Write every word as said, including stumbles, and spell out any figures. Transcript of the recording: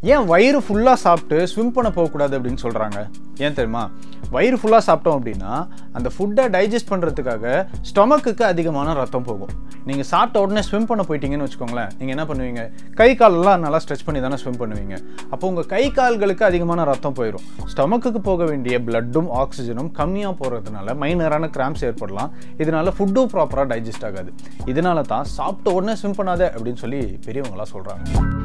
ஏன் வயிறு ஃபுல்லாக சாப்பிட்டு ஸ்விம் பண்ண போகக்கூடாது அப்படின்னு சொல்கிறாங்க? ஏன் தெரியுமா? வயிறு ஃபுல்லாக சாப்பிட்டோம் அப்படின்னா அந்த ஃபுட்டை டைஜஸ்ட் பண்ணுறதுக்காக ஸ்டொமக்குக்கு அதிகமான ரத்தம் போகும். நீங்கள் சாப்பிட்ட உடனே ஸ்விம் பண்ண போயிட்டீங்கன்னு வச்சுக்கோங்களேன், நீங்கள் என்ன பண்ணுவீங்க? கை காலெல்லாம் நல்லா ஸ்ட்ரெச் பண்ணி தானே ஸ்விம் பண்ணுவீங்க. அப்போ உங்கள் கை கால்களுக்கு அதிகமான ரத்தம் போயிடும். ஸ்டொமக்குக்கு போக வேண்டிய பிளட்டும் ஆக்சிஜனும் கம்மியாக போகிறதுனால மைனரான கிராம்ஸ் ஏற்படலாம். இதனால ஃபுட்டும் ப்ராப்பராக டைஜஸ்ட் ஆகாது. இதனால தான் சாப்பிட்ட உடனே ஸ்விம் பண்ணாத அப்படின்னு சொல்லி பெரியவங்களாம் சொல்கிறாங்க.